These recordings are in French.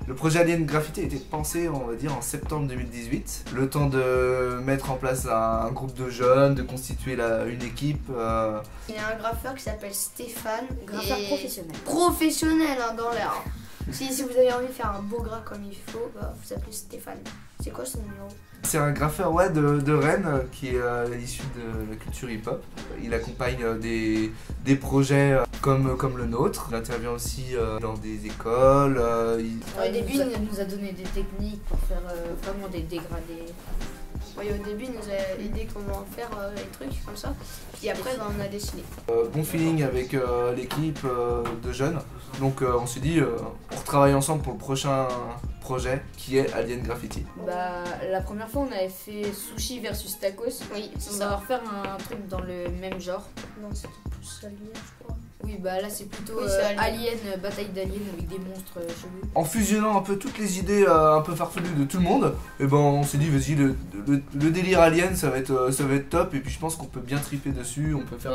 Le projet Alien Graffiti a été pensé, on va dire, en septembre 2018. Le temps de mettre en place un groupe de jeunes, de constituer une équipe. Il y a un graffeur qui s'appelle Stéphane. Graffeur professionnel. Professionnel hein, dans l'air. Si vous avez envie de faire un beau gras comme il faut, bah, vous appelez Stéphane. C'est quoi son numéro? C'est un graffeur ouais, de Rennes qui est issu de la culture hip-hop. Il accompagne des projets comme le nôtre. Il intervient aussi dans des écoles. Au début, il nous a donné des techniques pour faire vraiment des dégradés. Oui, au début, il nous a aidé comment faire les trucs comme ça. Puis après, bah, on a dessiné. Bon feeling avec l'équipe de jeunes. Donc on s'est dit, on retravaille ensemble pour le prochain projet qui est Alien Graffiti. Bah, la première fois, on avait fait sushi versus tacos. Oui, c'est On ça. va refaire un truc dans le même genre. Non, c'était plus Alien, je crois. Oui, bah là, c'est plutôt Oui, c'est Alien, bataille d'aliens avec des monstres chelous. En fusionnant un peu toutes les idées un peu farfelues de tout le monde, et ben on s'est dit vas-y le délire alien ça va être top et puis je pense qu'on peut bien triper dessus, on peut faire un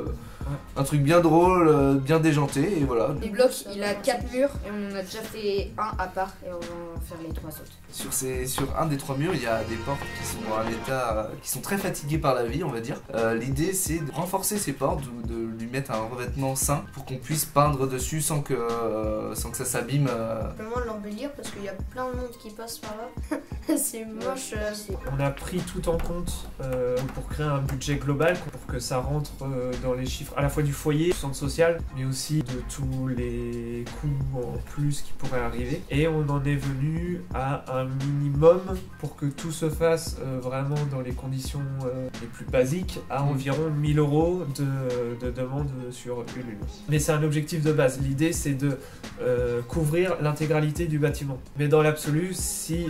truc bien drôle, bien déjanté et voilà. Les blocs, il a 4 murs et on en a déjà fait un à part et on va en faire les 3 autres. Sur un des 3 murs, il y a des portes qui sont dans un état qui sont très fatiguées par la vie, on va dire. L'idée c'est de renforcer ces portes ou de lui mettre un revêtement sain pour qu'on puisse peindre dessus sans que ça s'abîme. Simplement l'embellir parce qu'il y a plein de monde qui passe par là. C'est moche. On a pris tout en compte pour créer un budget global pour que ça rentre dans les chiffres à la fois du foyer, du centre social, mais aussi de tous les coûts en plus qui pourraient arriver. Et on en est venu à un minimum pour que tout se fasse vraiment dans les conditions les plus basiques, à environ 1000 € de demande sur Ulule. Mais c'est un objectif de base. L'idée c'est de couvrir l'intégralité du bâtiment. Mais dans l'absolu, si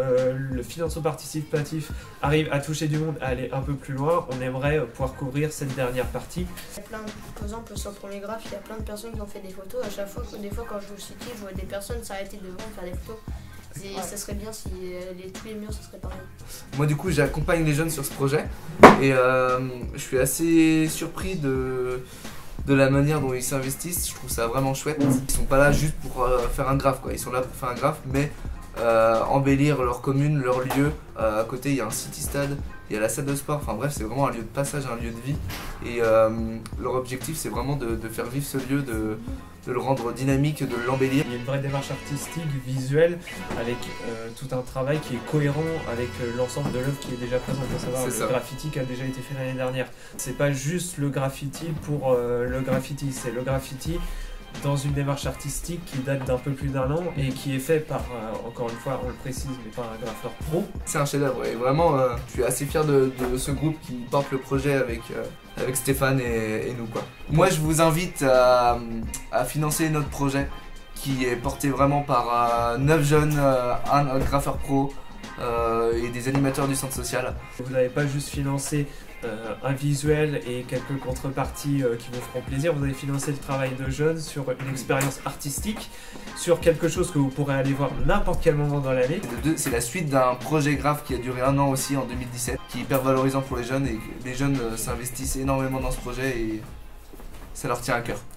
le financement participatif arrive à toucher du monde, à aller un peu plus loin, on aimerait pouvoir couvrir cette dernière partie. Il y a plein de, par exemple sur le premier graphe, il y a plein de personnes qui ont fait des photos. À chaque fois, des fois quand je joue au City, je vois des personnes s'arrêter devant et faire des photos. Et ça serait bien si tous les murs ça serait pareil. Moi du coup j'accompagne les jeunes sur ce projet et je suis assez surpris de la manière dont ils s'investissent. Je trouve ça vraiment chouette. Ils sont pas là juste pour faire un graphe quoi. Ils sont là pour faire un graphe mais embellir leur commune, leur lieu. À côté il y a un city stade, il y a la salle de sport, enfin bref c'est vraiment un lieu de passage, un lieu de vie et leur objectif c'est vraiment de faire vivre ce lieu, de le rendre dynamique, de l'embellir. Il y a une vraie démarche artistique, visuelle, avec tout un travail qui est cohérent avec l'ensemble de l'œuvre qui est déjà présente, à savoir le graffiti qui a déjà été fait l'année dernière. C'est pas juste le graffiti pour le graffiti, c'est le graffiti dans une démarche artistique qui date d'un peu plus d'1 an et qui est fait par, encore une fois, on le précise, mais pas un graffeur pro. C'est un chef-d'œuvre et vraiment je suis assez fier de ce groupe qui porte le projet avec Stéphane et nous quoi. Moi je vous invite à financer notre projet qui est porté vraiment par 9 jeunes, un graffeur pro et des animateurs du centre social. Vous n'avez pas juste financé un visuel et quelques contreparties qui vous feront plaisir, vous avez financé le travail de jeunes sur une expérience artistique, sur quelque chose que vous pourrez aller voir n'importe quel moment dans l'année. C'est la suite d'un projet graphe qui a duré 1 an aussi en 2017, qui est hyper valorisant pour les jeunes et les jeunes s'investissent énormément dans ce projet et ça leur tient à cœur.